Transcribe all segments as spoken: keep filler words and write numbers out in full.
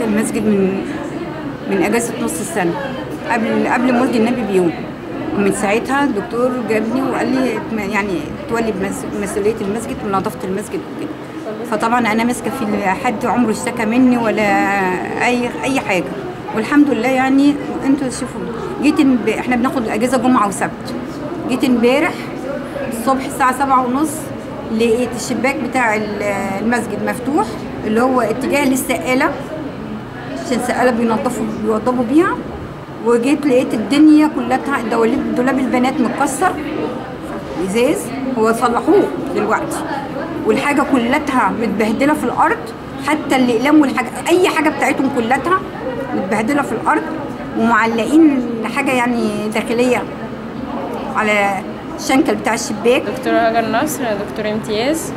المسجد من من اجازه نص السنه قبل قبل مولد النبي بيوم، ومن ساعتها الدكتور جابني وقال لي يعني تولي بمسؤوليه المسجد ونظافه المسجد وكده. فطبعا انا ماسكه في حد عمره اشتكى مني ولا اي اي حاجه، والحمد لله. يعني انتوا شوفوا، جيت ب... احنا بناخد الاجازه جمعه وسبت. جيت امبارح الصبح الساعه سبعة ونص لقيت الشباك بتاع المسجد مفتوح، اللي هو اتجاه للسقاله عشان السقاله بينظفوا بيوضبوا بيها. وجيت لقيت الدنيا كلها دولاب دولاب البنات متكسر ازاز، هو صلحوه دلوقتي، والحاجه كلها متبهدله في الارض، حتى الاقلام والحاجه اي حاجه بتاعتهم كلها متبهدله في الارض، ومعلقين حاجه يعني داخليه على الشنكل بتاع الشباك. دكتورة هاجر نصر، دكتور امتياز.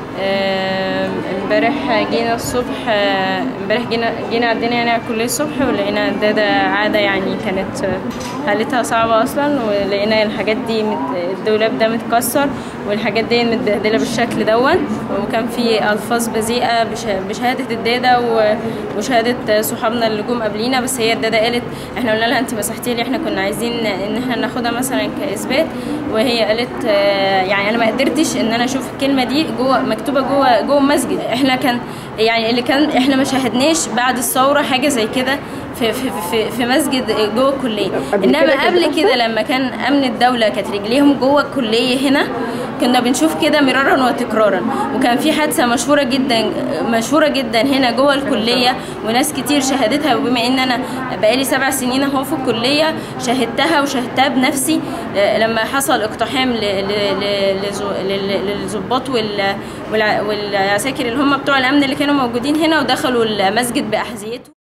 امبارح جينا الصبح، امبارح جينا جينا عندنا يعني على الكليه الصبح، ولقينا الداده عاده يعني كانت حالتها صعبه اصلا، ولقينا الحاجات دي الدولاب ده متكسر والحاجات دي متبهدله بالشكل دون، وكان في الفاظ بذيئه بشهاده الداده وشهاده صحابنا اللي جم قبلينا. بس هي الداده قالت، احنا قلنا لها انت مسحتي لي، احنا كنا عايزين ان احنا ناخدها مثلا كاثبات، وهي قالت يعني انا ما قدرتش ان انا اشوف الكلمه دي جوه مكتوبه جوه جوه المسجد. احنا كان يعني اللي كان احنا ما شاهدناش بعد الثوره حاجه زي كده في في في في مسجد جوه الكليه، انما قبل كده لما كان امن الدوله كانت رجليهم جوه الكليه هنا كنا بنشوف كده مرارا وتكرارا. وكان في حادثه مشهوره جدا مشهوره جدا هنا جوه الكليه، وناس كتير شهدتها، وبما ان انا بقالي سبع سنين اهو في الكليه شهدتها وشهدتها بنفسي لما حصل اقتحام للضباط والعساكر اللي هم بتوع الامن اللي كانوا موجودين هنا ودخلوا المسجد باحذيتهم.